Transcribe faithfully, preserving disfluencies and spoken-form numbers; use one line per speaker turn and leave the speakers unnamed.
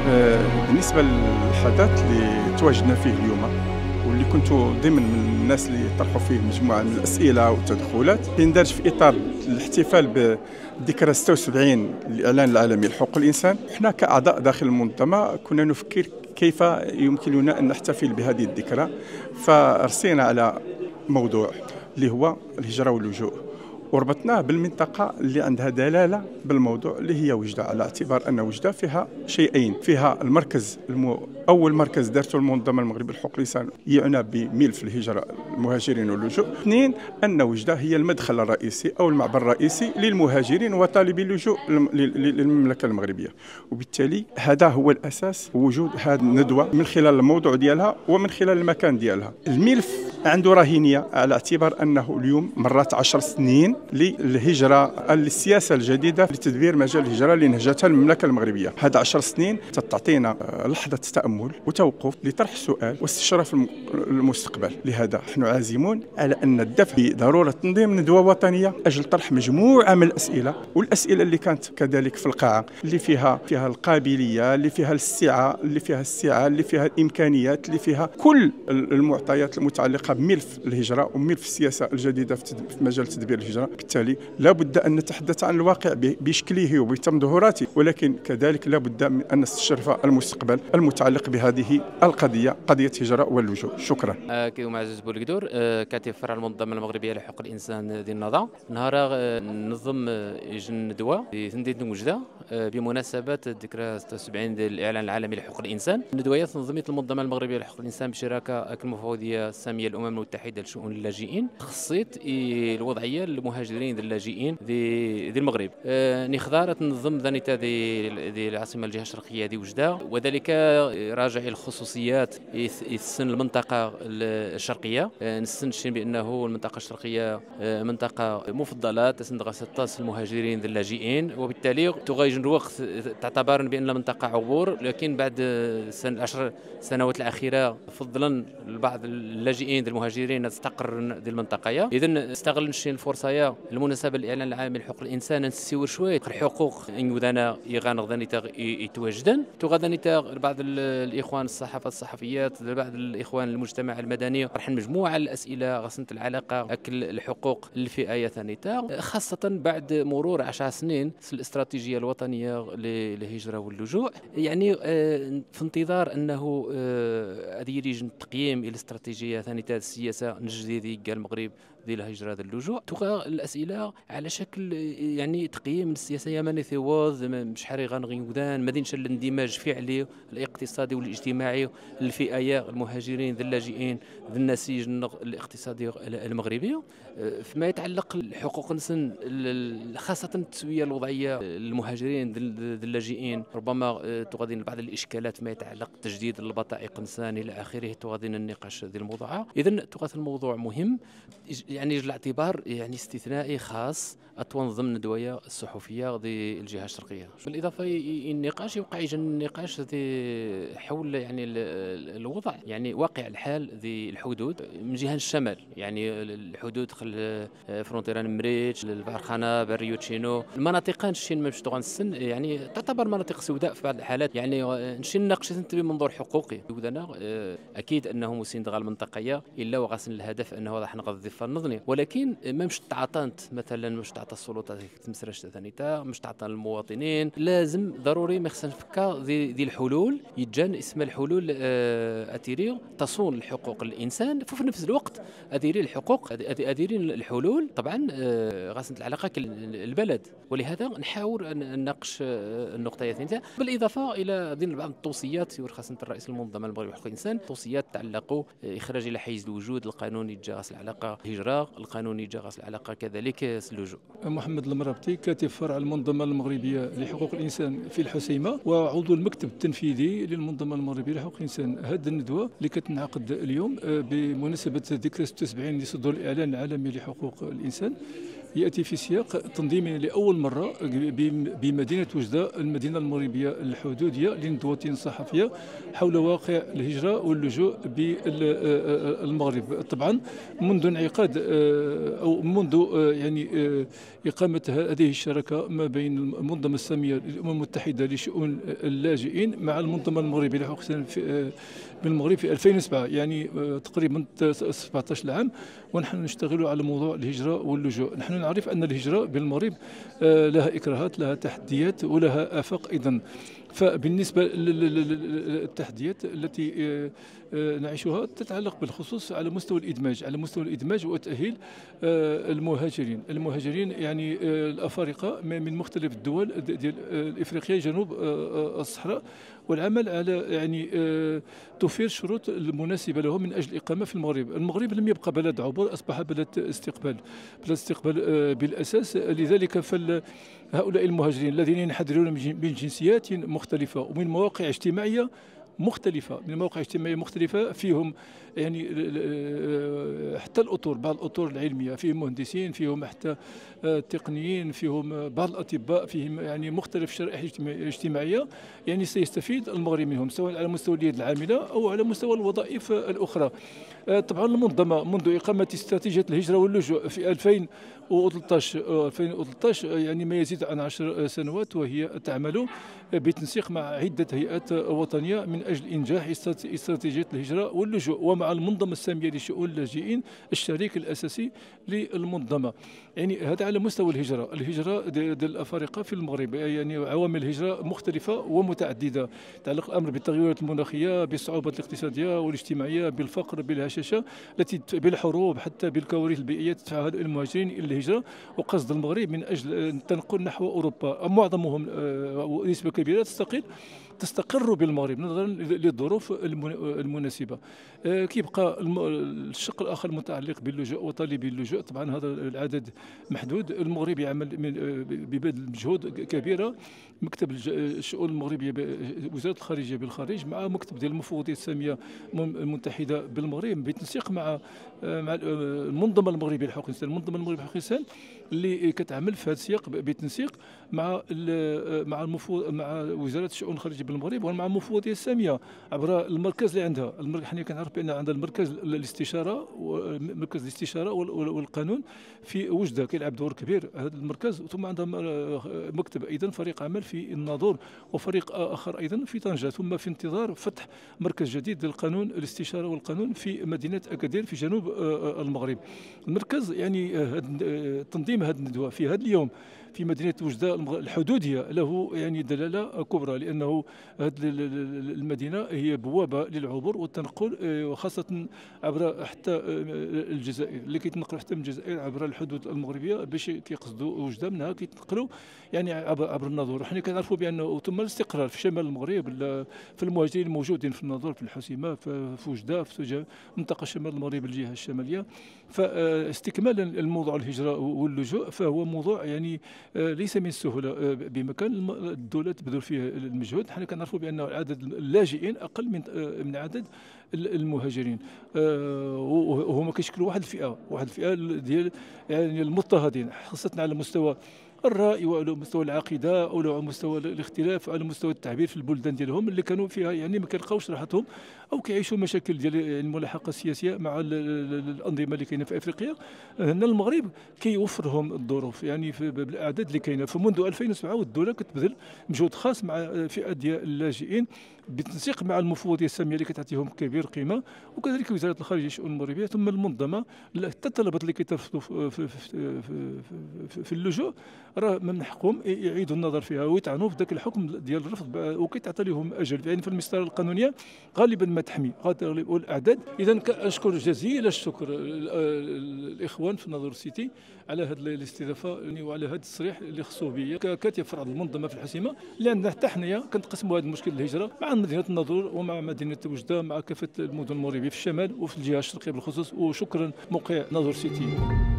آه، بالنسبة للحدث اللي تواجدنا فيه اليوم واللي كنت ضمن من الناس اللي طرحوا فيه مجموعة من الأسئلة والتدخلات، يندرج في إطار الاحتفال بالذكرى ستة وسبعين للإعلان العالمي لحقوق الإنسان. احنا كأعضاء داخل المنظمة كنا نفكر كيف يمكننا أن نحتفل بهذه الذكرى، فرسينا على موضوع اللي هو الهجرة واللجوء، وربطناه بالمنطقة اللي عندها دلالة بالموضوع اللي هي وجدة، على اعتبار أن وجدة فيها شيئين: فيها المركز المو أول مركز دارته المنظمة المغربية لحقوق الإنسان يعنى بملف الهجرة المهاجرين واللجوء. اثنين، أن وجدة هي المدخل الرئيسي أو المعبر الرئيسي للمهاجرين وطالبي اللجوء للمملكة المغربية، وبالتالي هذا هو الأساس وجود هذه الندوة من خلال الموضوع ديالها ومن خلال المكان ديالها. الملف عنده رهينية على اعتبار أنه اليوم مرات عشر سنين للهجرة، السياسة الجديدة لتدبير مجال الهجرة اللي نهجتها المملكة المغربية. هذا عشر سنين تعطينا لحظة تأمل وتوقف لطرح سؤال واستشراف المستقبل. لهذا نحن عازمون على أن الدفع بضرورة تنظيم ندوة وطنية أجل طرح مجموعة من الأسئلة، والأسئلة اللي كانت كذلك في القاعة اللي فيها فيها القابلية، اللي فيها السعة، اللي فيها السعة اللي فيها الإمكانيات، اللي فيها كل المعطيات المتعلقة بملف الهجرة وملف السياسة الجديدة في مجال تدبير الهجرة. بالتالي لا بد أن نتحدث عن الواقع بشكله وبتمظهراته، ولكن كذلك لا بد من أن نستشرف المستقبل المتعلق بهذه القضية، قضية الهجرة واللجوء. شكرا.
أه كيما معزز بولقدور، أه كاتب فرع المنظمة المغربية لحقوق الإنسان ديال النهضة. نهار أه ننظم إجن ندوة في مدينة وجدة أه بمناسبة الذكرى ستة وسبعين ديال الإعلان العالمي لحقوق الإنسان. الندوية تنظمت المنظمة المغربية لحقوق الإنسان بشراكة المفوضية السامية للأمم المتحدة لشؤون اللاجئين، خصيت الوضعية للمهاجرين اللاجئين دي, دي المغرب. أه نخضار تنظم ذانيتا دي, دي العاصمة الجهة الشرقية دي وجدة، وذلك راجع الخصوصيات يسن المنطقة الشرقية. أه نستنشن بأنه المنطقة الشرقية أه منطقة مفضلة تسندغ ستاس المهاجرين اللاجئين، وبالتالي تغير الوقت تعتبر بأن منطقة عبور، لكن بعد سن العشر سنوات الأخيرة فضلا بعض اللاجئين المهاجرين تستقر دي المنطقة. إذن استغل نشين الفرصة المناسبة للإعلان العالمي لحقوق الإنسان نسيور شوية الحقوق إن ودانا يغان غداني يتواجدن تغداني بعض الإخوان الصحافة الصحفيات، بعض الإخوان المجتمع المدني طرحن مجموعة الأسئلة غسنت العلاقة أكل الحقوق الفئة ثانية، خاصة بعد مرور عشر سنين في الاستراتيجية الوطنية للهجرة واللجوء. يعني في انتظار أنه هذه يجي تقييم الاستراتيجية ثانية السياسة الجديدة قال المغرب ديال الهجرة ديال اللجوء، تبقى الأسئلة على شكل يعني تقييم السياسة يمني ثواظ شحال غنغي ودان مدينة الاندماج فعلي الاقتصادي والاجتماعي للفئة المهاجرين ذي اللاجئين ذي النسيج الاقتصادي المغربي. فيما يتعلق الحقوق الإنسان خاصة التسوية الوضعية المهاجرين ذي اللاجئين، ربما تغادين بعض الإشكالات ما يتعلق تجديد البطائق الإنسان إلى آخره، تغادين النقاش ذي الموضوع. إذن تغادي الموضوع مهم يعني الاعتبار يعني استثنائي خاص أتنظم ندوية الصحفية ذي الجهة الشرقية. بالإضافة النقاش يوقع يجن النقاش ذي حول يعني الوضع يعني واقع الحال ذي الحدود من جهة الشمال، يعني الحدود خل فرونتيران مريتش البارخانة بريو تشينو المناطق نشين مش طبعا السن يعني تعتبر مناطق سوداء في بعض الحالات، يعني نشين ناقش بمنظور حقوقي ودنا أكيد أنه مسين دغال المنطقية إلا وغاسن الهدف أنه راح نقضي الضفة النظني، ولكن ما مش تعاطنت مثلا مش تعاطى السلطات تمسرش ثانيتا مش تعاطى المواطنين، لازم ضروري ما خصنا نفكر ذي ذي الحلول يتجان اسم الحلول آه أتيري تصون الحقوق الإنسان في نفس الوقت أديري الحقوق أديري الحلول طبعا آه غاسن العلاقة البلد، ولهذا نحاول أن نناقش آه النقطة الثانية بالإضافة إلى ذي بعض التوصيات يرخص الرئيس المنظمة المغربية لحقوق الإنسان، توصيات تعلق إخراج إلى حيز الوجود القانون يتجاوز العلاقة الهجرة، القانون يتجاوز العلاقة كذلك اللجوء.
محمد المرابطي كاتب فرع المنظمة المغربية لحقوق الإنسان في الحسيمة وعضو المكتب التنفيذي للمنظمة المغربية لحقوق الإنسان. هذه الندوة اللي كتنعقد اليوم بمناسبة ذكرى ستة وسبعين لصدور الإعلان العالمي لحقوق الإنسان يأتي في سياق تنظيم لأول مرة بمدينة وجدة، المدينة المغربية الحدودية، لندوة صحفية حول واقع الهجرة واللجوء بالمغرب. طبعا منذ انعقاد أو منذ يعني إقامة هذه الشراكة ما بين المنظمة السامية للأمم المتحدة لشؤون اللاجئين مع المنظمة المغربية لحقوق الإنسان بالمغرب في ألفين وسبعة، يعني تقريبا سبعة عشر عام ونحن نشتغل على موضوع الهجرة واللجوء. نحن نعرف أن الهجرة بالمغرب لها إكراهات، لها تحديات ولها آفاق أيضا. فبالنسبة للتحديات التي نعيشها تتعلق بالخصوص على مستوى الإدماج، على مستوى الإدماج وتأهيل المهاجرين المهاجرين يعني الأفارقة من مختلف الدول ديال الإفريقية جنوب الصحراء، والعمل على يعني توفير شروط المناسبة لهم من أجل الإقامة في المغرب. المغرب لم يبقى بلد عبور، أصبح بلد استقبال، بلد استقبال بالأساس. لذلك فال هؤلاء المهاجرين الذين ينحدرون من جنسيات مختلفة ومن مواقع اجتماعية مختلفة من مواقع اجتماعية مختلفة، فيهم يعني حتى الأطر، بعض الأطر العلمية، فيهم مهندسين، فيهم حتى تقنيين، فيهم بعض الأطباء، فيهم يعني مختلف الشرائح الاجتماعية، يعني سيستفيد المغرب منهم سواء على مستوى اليد العاملة أو على مستوى الوظائف الأخرى. طبعا المنظمة منذ إقامة استراتيجية الهجرة واللجوء في ألفين وثلاثة عشر يعني ما يزيد عن عشر سنوات وهي تعمل بالتنسيق مع عدة هيئات وطنية من أجل إنجاح استراتيجية الهجرة واللجوء، ومع المنظمة السامية لشؤون اللاجئين الشريك الأساسي للمنظمة. يعني هذا على مستوى الهجرة الهجرة ديال الأفارقة في المغرب. يعني عوامل الهجرة مختلفة ومتعددة، يتعلق الأمر بالتغيرات المناخية، بالصعوبات الاقتصادية والاجتماعية، بالفقر، بالهشاشة التي بالحروب، حتى بالكوارث البيئية تدفع المهاجرين إلى الهجرة وقصد المغرب من أجل التنقل نحو أوروبا. معظمهم نسبة كبيرة تستقل تستقر بالمغرب نظرا للظروف المناسبة. كيبقى الشق الآخر المتعلق باللجوء وطالبي اللجوء. طبعا هذا العدد محدود. المغرب يعمل ببذل مجهود كبيرة، مكتب الشؤون المغربية وزارة الخارجية بالخارج مع مكتب ديال المفوضية السامية المتحدة بالمغرب بالتنسيق مع مع المنظمة المغربية لحقوق الإنسان، المنظمة المغربية لحقوق الإنسان اللي كتعمل في هذا السياق بالتنسيق مع مع المفوض مع وزارة الشؤون الخارجية بالمغرب ومع المفوضية السامية عبر المركز اللي عندها. حنا كنعرف بأن عندها المركز الاستشارة مركز الاستشارة والقانون في وجدة كيلعب دور كبير هذا المركز، ثم عندها مكتب أيضا فريق عمل في الناظور وفريق آخر أيضا في طنجة، ثم في انتظار فتح مركز جديد للقانون الاستشارة والقانون في مدينة أكادير في جنوب المغرب. المركز يعني تنظيم هذه الندوة في هذا اليوم في مدينة وجدة الحدودية له يعني دلالة كبرى، لأنه هذه المدينة هي بوابة للعبور والتنقل، وخاصة عبر حتى الجزائر اللي كيتنقلوا حتى من الجزائر عبر الحدود المغربية باش كيقصدوا وجدة، منها كيتنقلوا يعني عبر, عبر الناظور. حنا كنعرفوا بأنه ثم الاستقرار في شمال المغرب في المهاجرين الموجودين في الناظور، في الحسيمة، في وجدة، في منطقة شمال المغرب الجهة الشمالية. فاستكمالا الموضوع الهجرة واللجوء فهو موضوع يعني ليس من السهولة بمكان الدولة تبذل فيه المجهود. حنا كنعرفوا بأن عدد اللاجئين أقل من من عدد المهاجرين، وهما كيشكلوا واحد الفئة واحد الفئة ديال يعني المضطهدين، خاصة على مستوى الرأي وعلى مستوى العقيدة أو على مستوى الاختلاف وعلى مستوى التعبير في البلدان ديالهم اللي كانوا فيها يعني ما كيلقاوش راحتهم أو كيعيشوا مشاكل ديال الملاحقة السياسية مع الأنظمة اللي كاينة في أفريقيا. هنا المغرب كيوفرهم الظروف يعني بالأعداد اللي كاينة. فمنذ ألفين وسبعة والدولة كتبذل مجهود خاص مع فئة ديال اللاجئين بالتنسيق مع المفوضية السامية اللي كتعطيهم كبير قيمة، وكذلك وزارة الخارجية والشؤون المغربية، ثم المنظمة حتى الطلبات اللي كيترفضوا في, في, في, في, في اللجوء راه من حقهم يعيدوا النظر فيها ويطعنوا في ذاك الحكم ديال الرفض وكيتعطى لهم اجل. يعني في المسطره القانونيه غالبا ما تحمي غالبا الاعداد. اذا اشكر جزيل الشكر الاخوان في الناظور سيتي على هذه الاستضافه وعلى هذا التصريح اللي خصو بيا ككاتب فرع المنظمه في الحسيمه، اللي عندنا حتى حنايا كنتقسموا هذا المشكل الهجره مع مدينه الناظور ومع مدينه وجده مع كافه المدن المغربيه في الشمال وفي الجهه الشرقيه بالخصوص. وشكرا موقع ناظور سيتي.